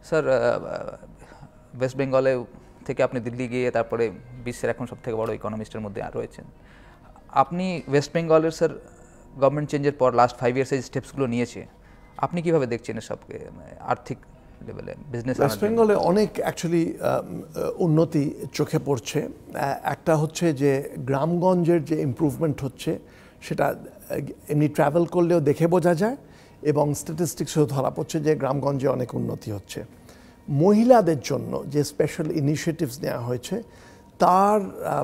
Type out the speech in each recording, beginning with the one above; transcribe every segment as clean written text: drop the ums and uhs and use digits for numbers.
Sir West বেঙ্গলে থেকে আপনি দিল্লি গিয়ে তারপরে বিশ্বের এখন সবথেকে বড় ইকোনমিস্টের মধ্যে রয়েছেন। আপনি ওয়েস্ট বেঙ্গলের স্যার গভর্নমেন্ট চেঞ্জের পর লাস্ট 5 ইয়ার্স এই স্টেপসগুলো নিয়েছে, আপনি কিভাবে দেখছেন এসবকে আর্থিক লেভেলে বিজনেস? ওয়েস্ট বেঙ্গলে অনেক অ্যাকচুয়ালি উন্নতি চোখে পড়ছে। একটা হচ্ছে যে গ্রামগঞ্জের যে ইমপ্রুভমেন্ট হচ্ছে সেটা এমনি ট্রাভেল করলেও দেখে বোঝা যায় এবং স্ট্যাটিস্টিক্সেও ধরা পড়ছে যে গ্রামগঞ্জে অনেক উন্নতি হচ্ছে। মহিলাদের জন্য যে স্পেশাল ইনিশিয়েটিভস নেওয়া হয়েছে তার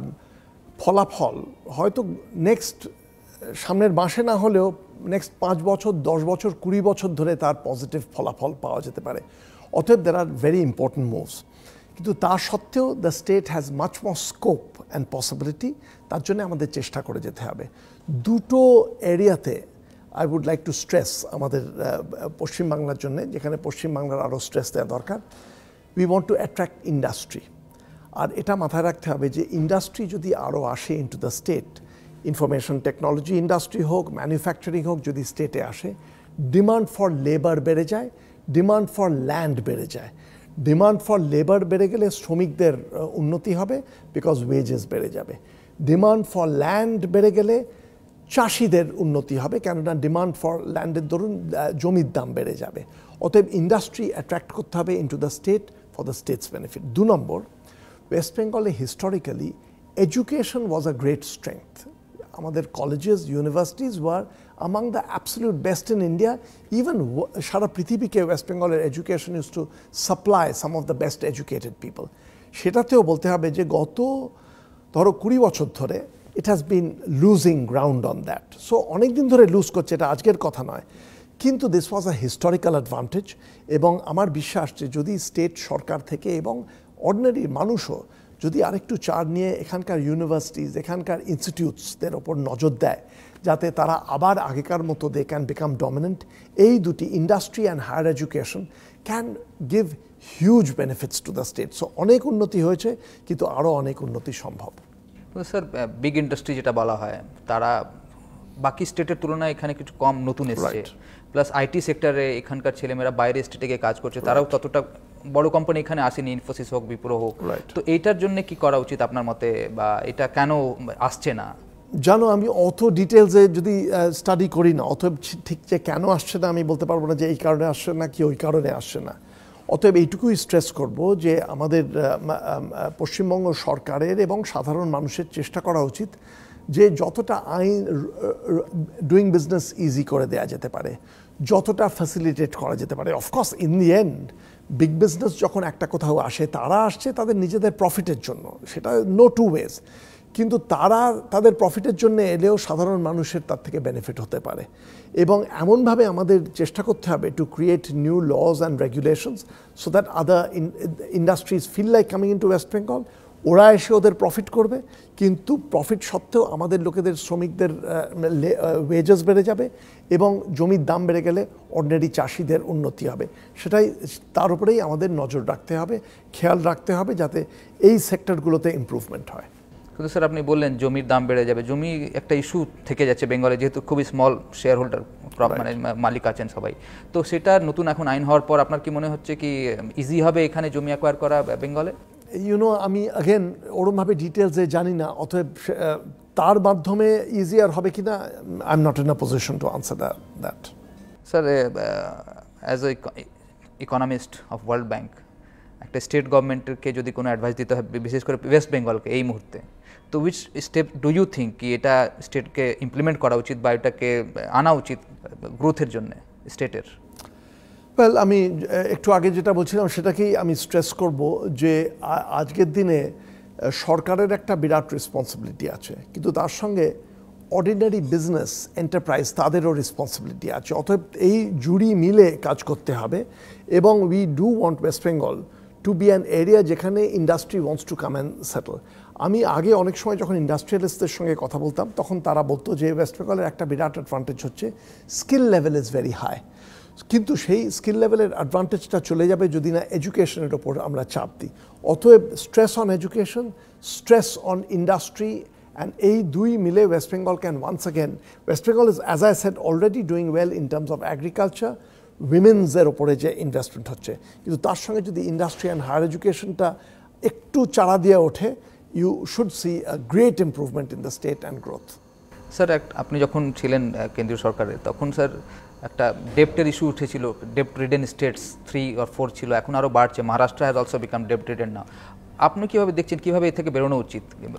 ফলাফল হয়তো নেক্সট সামনের মাসে না হলেও নেক্সট 5 বছর 10 বছর 20 বছর ধরে তার পজিটিভ ফলাফল পাওয়া যেতে পারে। অতএব দের আর ভেরি ইম্পর্টেন্ট মুভস, কিন্তু তা সত্ত্বেও the state has much more scope and possibility. তার জন্য আমাদের চেষ্টা করে যেতে হবে। দুটো এরিয়াতে I would like to stress আমাদের পশ্চিমবাংলার জন্য, যেখানে পশ্চিমবাংলার আরও স্ট্রেস দেওয়া দরকার। We want to attract industry, আর এটা মাথায় রাখতে হবে যে ইন্ডাস্ট্রি যদি আরও আসে into the state, information technology industry হোক, ম্যানুফ্যাকচারিং হোক, যদি স্টেটে আসে, ডিমান্ড ফর লেবার বেড়ে যায়, ডিমান্ড ফর ল্যান্ড বেড়ে যায়। ডিমান্ড ফর লেবার বেড়ে গেলে শ্রমিকদের উন্নতি হবে, বিকজ ওয়েজেস বেড়ে যাবে। ডিমান্ড ফর ল্যান্ড বেড়ে গেলে চাষিদের উন্নতি হবে, কেননা ডিমান্ড ফর ল্যান্ডের দরুন জমির দাম বেড়ে যাবে। অতএব ইন্ডাস্ট্রি অ্যাট্রাক্ট করতে হবে into the state for the state's benefit. 2 number, West বেঙ্গলে historically education was a great strength. আমাদের colleges universities were among the absolute best in India. Even সারা পৃথিবীকে ওয়েস্ট বেঙ্গলের education use to supply some of the best educated people. সেটাতেও বলতে হবে যে গত ধরো 20 বছর ধরে it has been losing ground on that. So অনেক দিন ধরে লুজ করছে, এটা আজকের কথা নয়, কিন্তু this was a historical advantage. এবং আমার বিশ্বাস যে যদি স্টেট সরকার থেকে এবং অর্ডিনারি মানুষও যদি আরেকটু চার নিয়ে এখানকার ইউনিভার্সিটিজ, এখানকার ইনস্টিটিউটসদের ওপর নজর দেয়, যাতে তারা আবার আগেকার মতো দে ক্যান বিকাম ডমিনেন্ট, এই দুটি industry and higher education can give huge benefits to the state. So অনেক উন্নতি হয়েছে, কিন্তু আরও অনেক উন্নতি সম্ভব। স্যার বিগ ইন্ডাস্ট্রি যেটা বলা হয়, তারা বাকি স্টেটের তুলনায় এখানে কিছু কম নতুন এসছে, প্লাস আইটি সেক্টরে এখানকার ছেলেমেয়েরা বাইরে স্টেটে গিয়ে কাজ করছে, তারাও ততটা বড় কোম্পানি এখানে আসেনি, ইনফোসিস হোক, বিপ্রো হোক। তো এইটার জন্য কি করা উচিত আপনার মতে, বা এটা কেন আসছে না? জানো, আমি অত ডিটেলসে যদি স্টাডি করি না, অতএব ঠিক যে কেন আসছে না আমি বলতে পারবো না যে এই কারণে আসছে না কি ওই কারণে আসছে না। অতএব এইটুকুই স্ট্রেস করব যে আমাদের পশ্চিমবঙ্গ সরকারের এবং সাধারণ মানুষের চেষ্টা করা উচিত যে যতটা আইন ডুইং বিজনেস ইজি করে দেওয়া যেতে পারে, যতটা ফ্যাসিলিটেট করা যেতে পারে। Of course in the end big business যখন একটা কোথাও আসে, তারা আসছে তাদের নিজেদের প্রফিটের জন্য, সেটা নো টু ওয়েজ, কিন্তু তারা তাদের প্রফিটের জন্য এলেও সাধারণ মানুষের তার থেকে বেনিফিট হতে পারে। এবং এমনভাবে আমাদের চেষ্টা করতে হবে to create new laws and regulations so that other industries feel like coming in to West Bengal. ওরা এসে ওদের প্রফিট করবে, কিন্তু প্রফিট সত্ত্বেও আমাদের লোকেদের, শ্রমিকদের ওয়েজেস বেড়ে যাবে এবং জমির দাম বেড়ে গেলে অর্ডিনারি চাষিদের উন্নতি হবে। সেটাই, তার উপরেই আমাদের নজর রাখতে হবে, খেয়াল রাখতে হবে যাতে এই সেক্টরগুলোতে ইমপ্রুভমেন্ট হয়। কিন্তু স্যার আপনি বললেন জমির দাম বেড়ে যাবে, জমি একটা ইস্যু থেকে যাচ্ছে বেঙ্গলে, যেহেতু খুবই স্মল শেয়ার হোল্ডার, মানে মালিক আছেন সবাই। তো সেটা নতুন এখন আইন হওয়ার পর আপনার কি মনে হচ্ছে কি ইজি হবে এখানে জমি অ্যাকোয়ার করা বেঙ্গলে? আমি অ্যাগেন ওরমভাবে ডিটেলসে জানি না, অতএব তার মাধ্যমে ইজিয়ার হবে কিনা I am not in a position to answer that. Sir as a economist of World Bank, একটা স্টেট গভর্নমেন্টকে যদি কোনো অ্যাডভাইস দিতে হয়, বিশেষ করে ওয়েস্ট বেঙ্গলকে এই মুহূর্তে, তো which step do you think কি এটা স্টেটকে ইমপ্লিমেন্ট করা উচিত বা এটাকে আনা উচিত গ্রোথের জন্য স্টেটের? ওয়েল, আমি একটু আগে যেটা বলছিলাম সেটাকেই আমি স্ট্রেস করব যে আজকের দিনে সরকারের একটা বিরাট রেসপন্সিবিলিটি আছে, কিন্তু তার সঙ্গে অর্ডিনারি বিজনেস এন্টারপ্রাইজ তাদেরও রেসপন্সিবিলিটি আছে। অতএব এই জুড়ি মিলে কাজ করতে হবে। এবং we do want West Bengal to be an area যেখানে industry wants to come and settle. আমি আগে অনেক সময় যখন ইন্ডাস্ট্রিয়ালিস্টদের সঙ্গে কথা বলতাম, তখন তারা বলতো যে ওয়েস্ট বেঙ্গলের একটা বিরাট অ্যাডভান্টেজ হচ্ছে skill level is very high. কিন্তু সেই স্কিল লেভেলের অ্যাডভান্টেজটা চলে যাবে যদি না এডুকেশনের ওপর আমরা চাপ দিই। অতএব stress on education, stress on industry, and এই দুই মিলে West Bengal can once again, West Bengal is, as I said, already doing well in terms of agriculture, উইমেন্সের ওপরে যে ইনভেস্টমেন্ট হচ্ছে, কিন্তু তার সঙ্গে যদি ইন্ডাস্ট্রি অ্যান্ড হায়ার এডুকেশনটা একটু চাড়া দিয়ে ওঠে, you should see a great improvement in the state and growth. Sir আপনি যখন ছিলেন কেন্দ্রীয় সরকারে তখন স্যার একটা ডেপ্টের ইস্যু উঠেছিল, ডেপ্ট রিডেন স্টেটস 3 or 4 ছিল, এখন আরও বাড়ছে। মহারাষ্ট্র হ্যাজ অলসো বিকাম ডেপ্ট রিডেন নাও। আপনি কীভাবে দেখছেন, কীভাবে এ থেকে বেরোনো উচিত,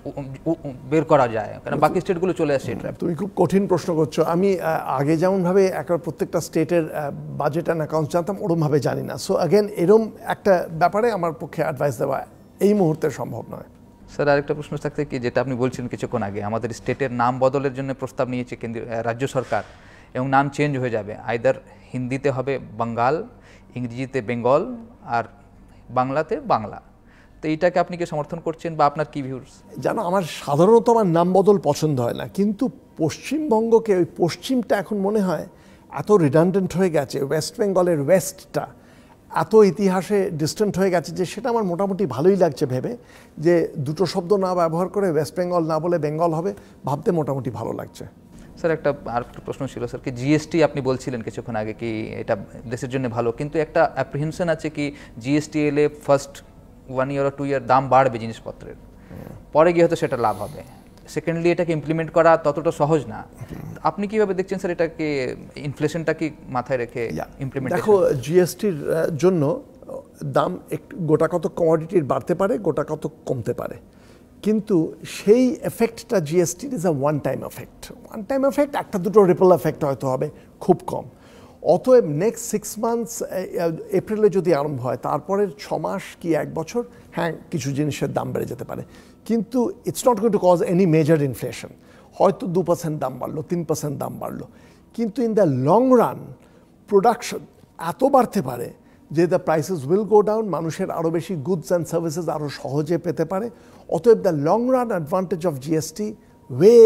বের করা যায়? কারণ বাকি স্টেটগুলো চলে আসছে এটা। তুমি খুব কঠিন প্রশ্ন করছো। আমি আগে যেমনভাবে একবার প্রত্যেকটা স্টেটের বাজেট অ্যান্ড অ্যাকাউন্ট জানতাম, ওরমভাবে জানি না। সো অ্যাগেন এরম একটা ব্যাপারে আমার পক্ষে অ্যাডভাইস দেওয়া এই মুহূর্তে সম্ভব নয়। স্যার আরেকটা প্রশ্ন থাকতে কি, যেটা আপনি বলছিলেন কিছুক্ষণ আগে, আমাদের স্টেটের নাম বদলের জন্য প্রস্তাব নিয়েছে রাজ্য সরকার, এবং নাম চেঞ্জ হয়ে যাবে। আইদার হিন্দিতে হবে বাঙ্গাল, ইংরেজিতে বেঙ্গল, আর বাংলাতে বাংলা। তো এইটাকে আপনি কি সমর্থন করছেন, বা আপনার কি ভিউস? জানো, আমার সাধারণত আমার নাম বদল পছন্দ হয় না, কিন্তু পশ্চিমবঙ্গকে, ওই পশ্চিমটা এখন মনে হয় এত রিডান্ডেন্ট হয়ে গেছে, ওয়েস্ট বেঙ্গলের ওয়েস্টটা এত ইতিহাসে ডিস্টেন্ট হয়ে গেছে যে সেটা আমার মোটামুটি ভালোই লাগছে ভেবে, যে দুটো শব্দ না ব্যবহার করে ওয়েস্ট বেঙ্গল না বলে বেঙ্গল হবে, ভাবতে মোটামুটি ভালো লাগছে। স্যার আর একটা প্রশ্ন ছিল স্যার, কি জিএসটি আপনি বলছিলেন কিছুক্ষণ আগে কি এটা দেশের জন্য ভালো, কিন্তু একটা অ্যাপ্রিহেনশন আছে কি জিএসটি এলে ফার্স্ট 1 year or 2 year দাম বাড়বে জিনিসপত্রের, পরে গিয়ে হয়তো সেটা লাভ হবে। সেকেন্ডলি এটাকে ইমপ্লিমেন্ট করা ততটা সহজ না। আপনি কিভাবে দেখছেন স্যার এটাকে, ইনফ্লেশনটা কি মাথায় রেখে ইমপ্লিমেন্ট? দেখো, জিএসটির জন্য দাম একটু গোটা কত কমোডিটির বাড়তে পারে, গোটা কত কমতে পারে, কিন্তু সেই এফেক্টটা জিএসটির is a one time effect. One time effect, একটা দুটো রিপল এফেক্ট হয়তো হবে, খুব কম। অতএব নেক্সট 6 months, এপ্রিলে যদি আরম্ভ হয়, তারপরের 6 মাস কি 1 বছর, হ্যাঁ কিছু জিনিসের দাম বেড়ে যেতে পারে, কিন্তু it's not going to cause any major inflation. হয়তো 2% দাম বাড়লো, 3% দাম বাড়লো, কিন্তু in the long run production এত বাড়তে পারে যে the prices will go down, মানুষের আরও বেশি গুডস অ্যান্ড সার্ভিসেস আরও সহজে পেতে পারে। অতএব the long run advantage of GST weigh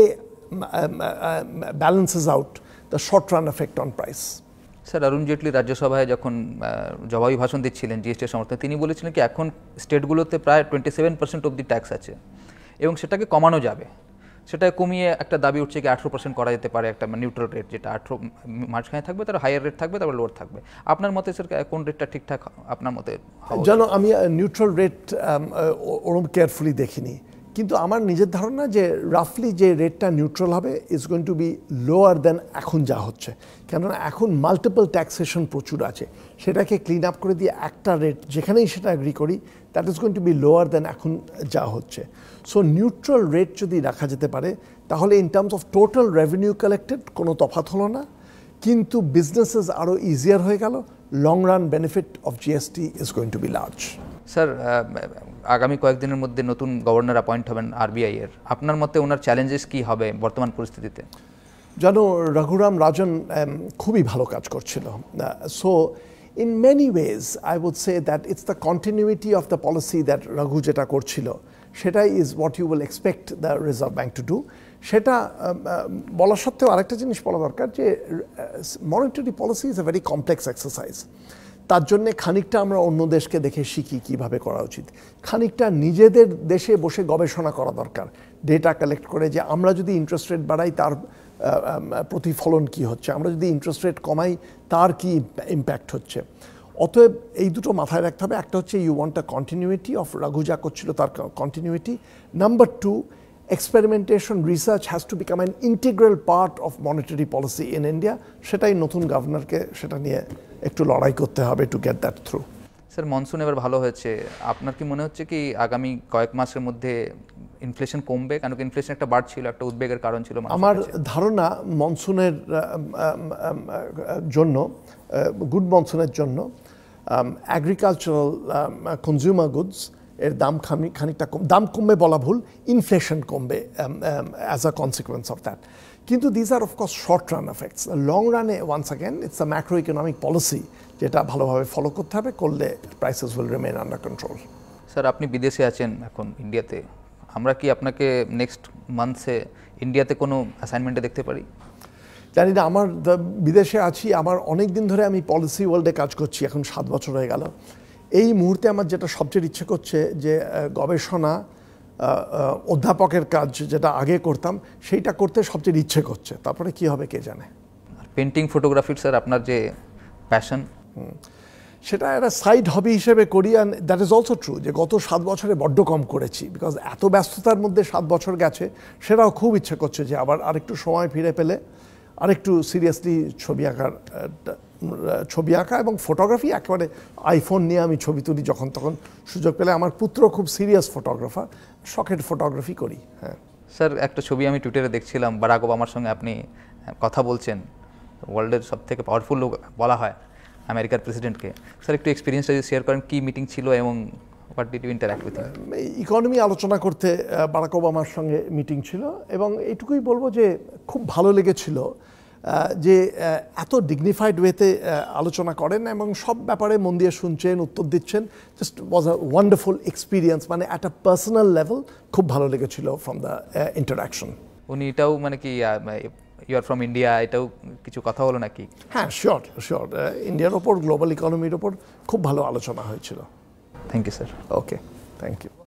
balances out the short run effect on price. Sir Arun Jaitley রাজ্যসভায় যখন জবাবি ভাষণ দিচ্ছিলেন জিএসটির সমর্থনে, তিনি বলেছিলেন কি এখন স্টেটগুলোতে প্রায় 27% অবধি ট্যাক্স আছে এবং সেটাকে কমানো যাবে। সেটা কমিয়ে একটা দাবি উঠছে কি 18% করা যেতে পারে, একটা নিউট্রাল রেট, যেটা 18 মাঝখানে থাকবে, তার হায়ার রেট থাকবে, তারপর লোয়ার থাকবে। আপনার মতে স্যার কোন রেটটা ঠিকঠাক আপনার মতে? জানো, আমি নিউট্রাল রেট ওরম কেয়ারফুলি দেখিনি, কিন্তু আমার নিজের ধারণা যে রাফলি যে রেটটা নিউট্রাল হবে is going to be lower than এখন যা হচ্ছে। কেননা এখন মাল্টিপল ট্যাক্সেশন প্রচুর আছে, সেটাকে ক্লিন আপ করে দিয়ে একটা রেট যেখানেই সেটা এগ্রি করি, that is going to be lower than এখন যা হচ্ছে। সো নিউট্রাল রেট যদি রাখা যেতে পারে, তাহলে in terms of total revenue collected কোনো তফাৎ হলো না, কিন্তু বিজনেসেস আরও ইজিয়ার হয়ে গেল। Long run benefit of GST is going to be large. Sir আগামী কয়েকদিনের মধ্যে নতুন গভর্নর অ্যাপয়েন্ট হবেন আরবিআই এর, আপনার মতে ওনার চ্যালেঞ্জেস কি হবে বর্তমান পরিস্থিতিতে? জানো, রঘুরাম রাজন খুবই ভালো কাজ করছিল। So in many ways I would say that it's the continuity of the policy that Raghu যেটা করছিল, সেটাই is what you will expect the Reserve Bank to do. সেটা বলা সত্ত্বেও আরেকটা জিনিস বলা দরকার, যে monetary policy is a very complex exercise. তার জন্যে খানিকটা আমরা অন্য দেশকে দেখে শিখি কীভাবে করা উচিত, খানিকটা নিজেদের দেশে বসে গবেষণা করা দরকার, ডেটা কালেক্ট করে যে আমরা যদি ইন্টারেস্ট রেট বাড়াই তার প্রতিফলন কি হচ্ছে, আমরা যদি ইন্টারেস্ট রেট কমাই তার কি ইম্প্যাক্ট হচ্ছে। অতএব এই দুটো মাথায় রাখতে হবে। একটা হচ্ছে you want a continuity of Raghu যা করছিল তার continuity. Number 2, experimentation research has to become an integral part of monetary policy in India. সেটাই নতুন গভর্নরকে সেটা নিয়ে একটু লড়াই করতে হবে to get that through. Sir monsoon এবার ভালো হয়েছে, আপনার কি মনে হচ্ছে কি আগামী কয়েক মাসের মধ্যে ইনফ্লেশন কমবে? কারণ ইনফ্লেশন একটা বাড়ছিল, একটা উদ্বেগের কারণ ছিল। আমার ধারণা মনসুনের জন্য, গুড মনসুনের জন্য অ্যাগ্রিকালচারাল কনজিউমার গুডস এর দাম খানিকটা দাম কমবে বলা ভুল, ইনফ্লেশন কমবে as a consequence of that. কিন্তু these are of course short run effects. Long রানে once again it's a macro economic policy যেটা ভালোভাবে ফলো করতে হবে, করলে prices will remain under control. Sir আপনি বিদেশে আছেন এখন ইন্ডিয়াতে, আমরা কি আপনাকে নেক্সট মান্থসে ইন্ডিয়াতে কোনো অ্যাসাইনমেন্টে দেখতে পারি? জানি না, আমার বিদেশে আছি, আমার অনেক দিন ধরে আমি পলিসি ওয়ার্ল্ডে কাজ করছি, এখন 7 বছর হয়ে গেল। এই মুহূর্তে আমার যেটা সবচেয়ে ইচ্ছে করছে যে গবেষণা, অধ্যাপকের কাজ যেটা আগে করতাম সেইটা করতে সবচেয়ে ইচ্ছে করছে, তারপরে কি হবে কে জানে। পেন্টিং ফটোগ্রাফির স্যার আপনার যে প্যাশন? সেটা একটা সাইড হবি হিসেবে করি, and that is also true যে গত 7 বছরে বড্ড কম করেছি, বিকজ এত ব্যস্ততার মধ্যে 7 বছর গেছে। সেটাও খুব ইচ্ছে করছে যে আবার আরেকটু সময় ফিরে পেলে আরেকটু সিরিয়াসলি ছবি আঁকা এবং ফটোগ্রাফি। একেবারে আইফোন নিয়ে আমি ছবি তুলি যখন তখন সুযোগ পেলে। আমার পুত্র খুব সিরিয়াস ফটোগ্রাফার, শখের ফটোগ্রাফি করি। হ্যাঁ স্যার, একটা ছবি আমি টুইটারে দেখছিলাম, বারাক ওবামার সঙ্গে আপনি কথা বলছেন। ওয়ার্ল্ডের সব থেকে পাওয়ারফুল লোক বলা হয় আমেরিকার প্রেসিডেন্টকে। স্যার, একটু এক্সপিরিয়েন্সটা যদি শেয়ার করেন, কি মিটিং ছিল এবং what did you interact with him? Economy আলোচনা করতে বারাক ওবামার সঙ্গে মিটিং ছিল, এবং এইটুকুই বলবো যে খুব ভালো লেগেছিল যে এত ডিগনিফাইড ওয়েতে আলোচনা করেন এবং সব ব্যাপারে মন দিয়ে শুনছেন, উত্তর দিচ্ছেন। Just was a wonderful experience, মানে অ্যাট আ পার্সোনাল লেভেল খুব ভালো লেগেছিল ফ্রম দ্য ইন্টারাকশন। উনি এটাও মানে কি ইউ আর ফ্রম ইন্ডিয়া, এটাও কিছু কথা হলো নাকি? হ্যাঁ, শিওর শিওর, ইন্ডিয়ার ওপর, গ্লোবাল ইকোনমির ওপর খুব ভালো আলোচনা হয়েছিল। Thank you sir. Okay, thank you.